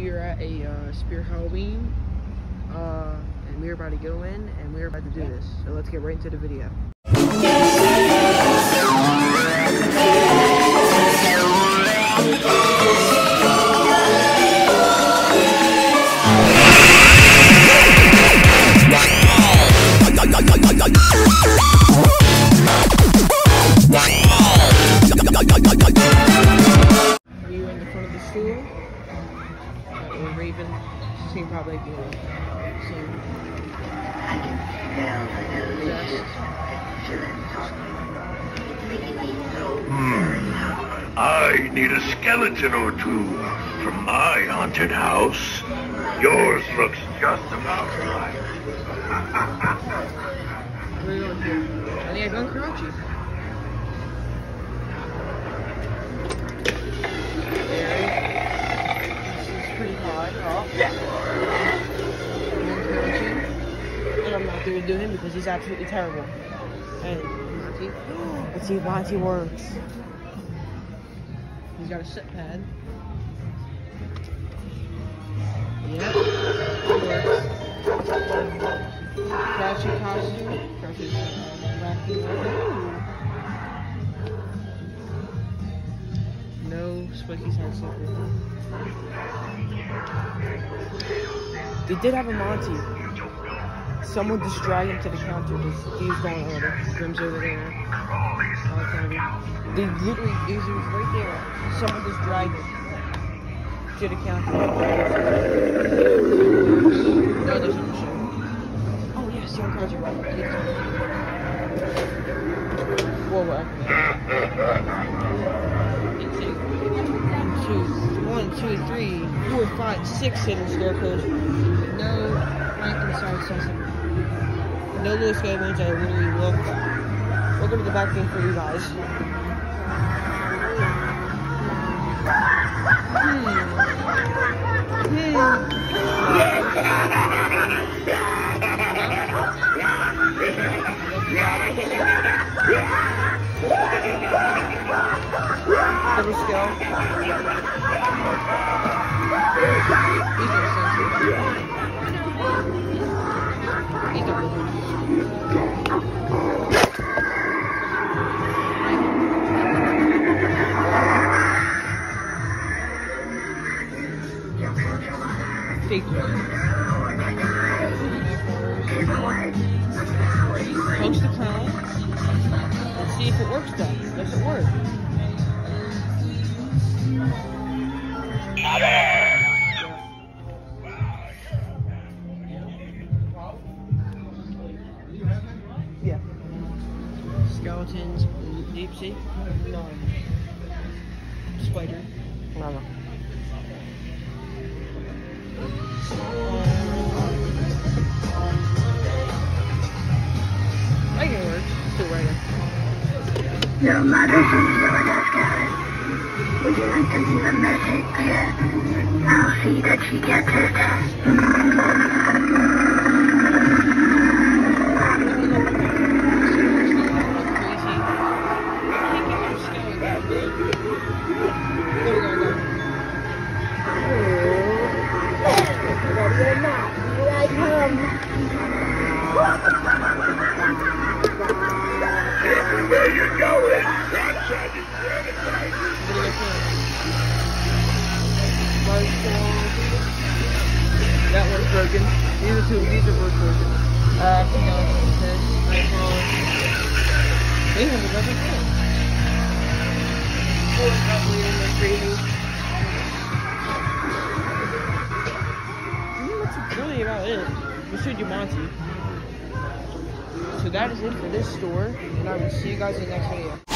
we are at a Spirit Halloween, and we're about to go in, and we're about to do this. So let's get right into the video. We were in the front of the store. Or Raven, same probably like same. I need a skeleton or two from my haunted house. Yours looks just about right. Where are you going here? I think I gun Karachi. And I'm not going to do him because he's absolutely terrible. And Monty, let's see if Monty works. He's got a sit pad. Yeah, it works. Crouchy costume. Crouchy's raccoon. No spiky side slipper. They did have a Monty. Someone just dragged him to the counter because he was going over. Grim's over there. They literally, he was right there. Someone just dragged him to the counter. No, there's no show. Oh, yes, the cards are right. Whoa, what? 1, 2, 3, 4, 5, 6 hidden scarecrows. No Frankenstein sesame. No little skeletons that literally look. We're going to go back in for you guys. Little scale. These are sensitive. These are really fake one. Post the crown. Let's see if it works though. Does it work? Yeah. Skeletons, deep sea? No. Spider? No. I think it works. Still right here. Your mother's in Madagascar. Would you like to leave a message? I'll see that she gets it. Everywhere you go, that one's broken. These are both broken. No, this, Nightfall. They have a better thing. That's really about it. We showed you Monty. So that is it for this store, and I will see you guys in the next video.